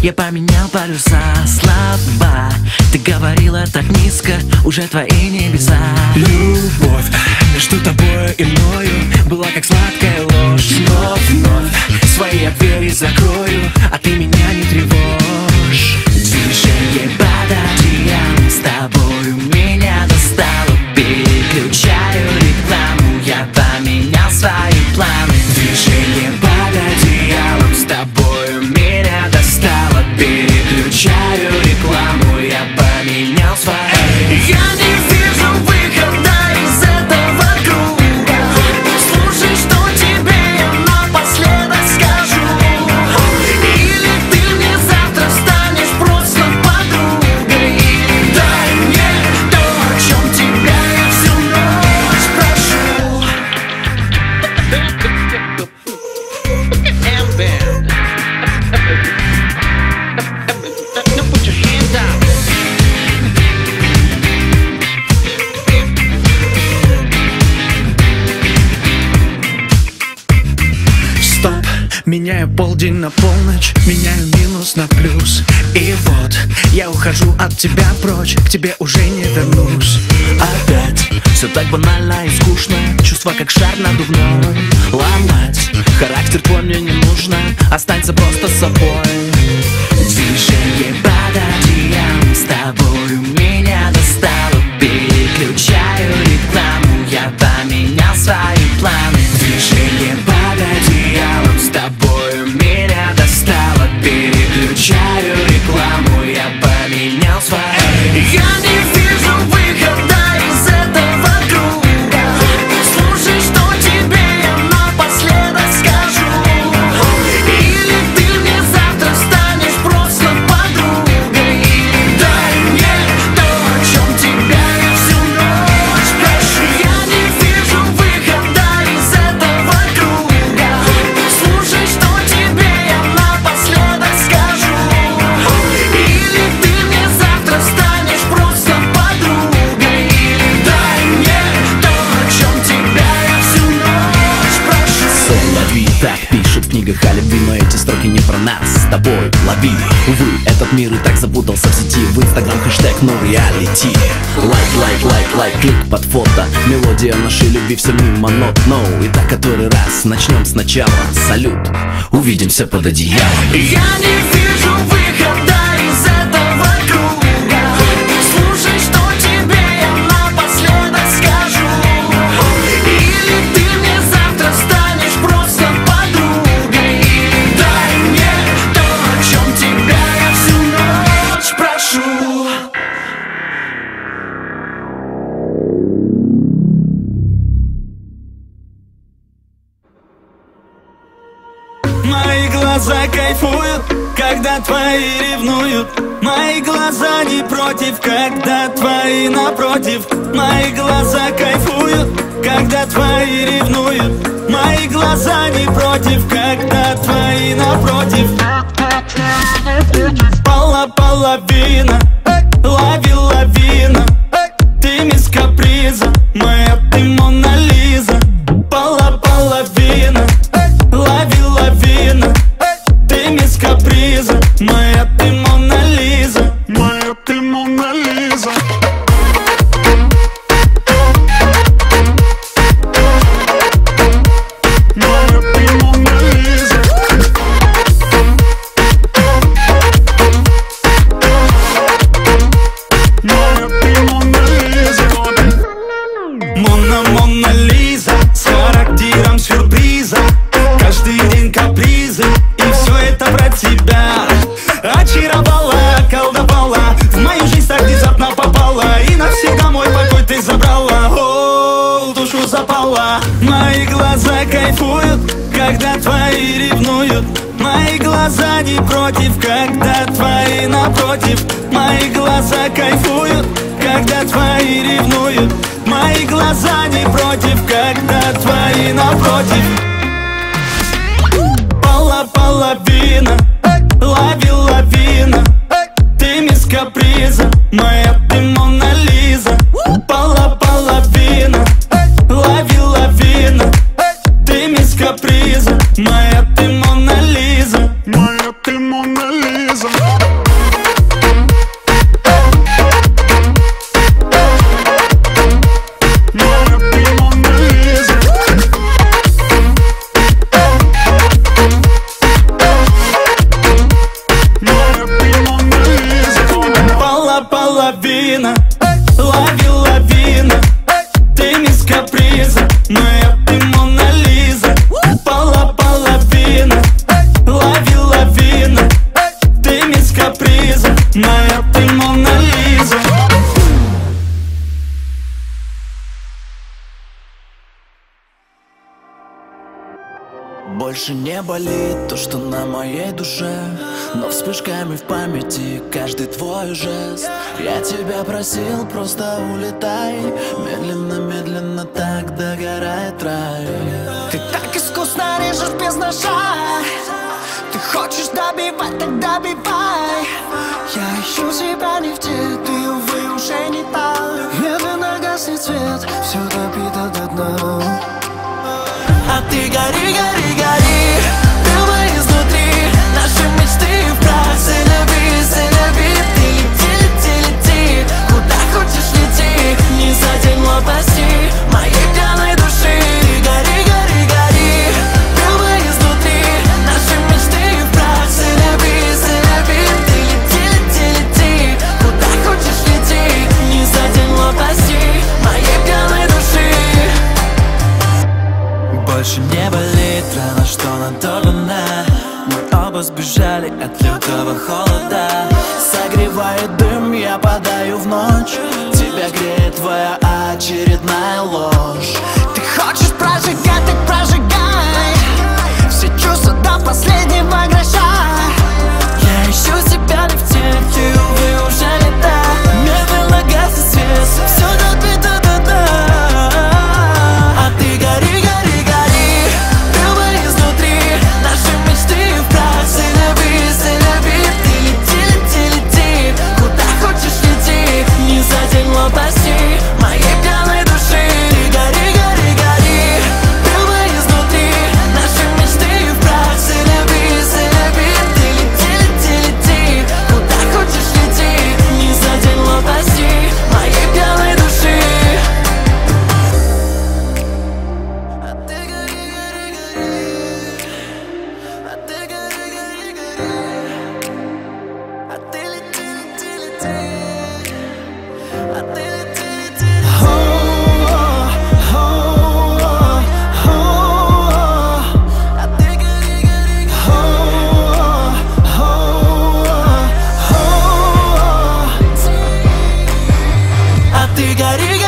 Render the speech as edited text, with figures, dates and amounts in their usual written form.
Я поменял полюса, слабо. Ты говорила так низко, уже твои небеса. Любовь между тобой и мною была как сладкая ложь. Вновь свои я двери закрою, а ты меня не тревожь. Движение под одеялом с тобою меня достало. Переключаю рекламу, я поменял свои планы. Движение под одеялом с тобою меня достало. Переключаю рекламу, я поменял свои. Я не вижу выхода из этого круга. Слушай, что тебе я напоследок скажу. Или ты мне завтра станешь просто подругой. Дай мне то, о чем тебя я всю ночь прошу. Стоп, меняю полдень на полночь, меняю минус на плюс. И вот, я ухожу от тебя прочь, к тебе уже не вернусь. Опять все так банально и скучно. Чувства как шар надувной. Ломать характер твой мне не нужно. Останься просто собой. Движение под одеялом с тобою меня достало. Переключаю рекламу, я поменял свои планы. Движение под одеялом с тобою меня достало. Переключаю рекламу, я поменял свои. Я не вижу выхода из этого круга. Слушай, что тебе я напоследок скажу. Или ты мне завтра станешь просто подругой. Дай мне то, о чем тебя я всю ночь прошу. Я не вижу выхода из этого круга. Слушай, что тебе я напоследок скажу. Или ты мне завтра станешь просто подругой. Дай мне то, о чем тебя я всю ночь прошу. Лови, так пишут в книгах о любви, но эти строки не про нас с тобой. Лови, увы, этот мир и так запутался в сети. В инстаграм хэштег no reality. Лайк, клик под фото. Мелодия нашей любви все мимо нот. No, и так который раз, начнем сначала. Салют, увидимся под одеялом. Я не вижу выхода из этого круга. Слушай, что тебе я напоследок скажу. Или ты мне завтра станешь просто подругой. Дай мне то, о чем тебя я всю ночь прошу. Мои глаза кайфуют, когда твои ревнуют. Мои глаза не против, когда твои напротив. Мои глаза кайфуют, когда твои ревнуют. Мои глаза не против, когда твои напротив. Половина, лови лавина. Ты мисс каприза, моя ты Мона Лиза. Половина, лови лавина. Ты мисс каприза, моя ты Мона Лиза. Моя ты Мона Лиза. Моя ты Мона Лиза. Моя ты Мона Лиза. Мона Лиза, с характером сюрприза. Каждый день капризы, и все это про тебя. Очаровала, колдовала, в мою жизнь так внезапно попала. И навсегда мой покой ты забрала. О, душу запала. Мои глаза кайфуют, когда твои ревнуют. Мои глаза не против, когда твои напротив. Мои глаза кайфуют, когда твои ревнуют. Мои глаза не против, когда твои напротив. Половина, лови лавина. Ты мисс каприза, моя ты Мона Лиза. Половина, лови лавина. Ты мисс каприза, моя ты Мона Лиза. Моя ты Мона Лиза. Больше не болит то, что на моей душе, но вспышками в памяти каждый твой жест. Я тебя просил, просто улетай, медленно, медленно так догорает рай. Ты так искусно режешь без ножа, ты хочешь добивать, так добивай. Я ищу себя не в те, ты, увы, уже не та. Медленно гаснет свет, все допито до дна. А ты гори, гори, гори, прямо изнутри. Наши мечты в прах, заляви, ты лети, лети, лети, куда хочешь лети, не за день лопасти моей пьяной души. Гори, гори, гори, прямо изнутри. Наши мечты в прах, заляви, ты лети, лети, лети, куда хочешь лети, не за день лопасти моей пьяной души. Больше не болит рана, что надорвана. Мы оба сбежали от лютого холода. Согревает дым, я падаю в ночь. Тебя греет твоя очередная ложь. Ты хочешь прожигать, так прожигай все чувства до последнего гроша. Я ищу себя не в тех, ты, увы, уже не та. Медленно гаснет свет, все допито до дна. А ты гори, гори, гори, прямо изнутри. Наши мечты в прах, заляви, ты лети, лети, лети, куда хочешь лети, не за день лопасти моей пьяной души. Гори, гори, гори, прямо изнутри. Наши мечты в прах, заляви, ты лети, лети, лети, куда хочешь лети, не за день лопасти моей пьяной души. А ты гори, гори, гори, а ты гори, гори, гори, а ты лети, лети, лети, а ты лети, лети, лети. А ты гори, гори, гори, а ты гори,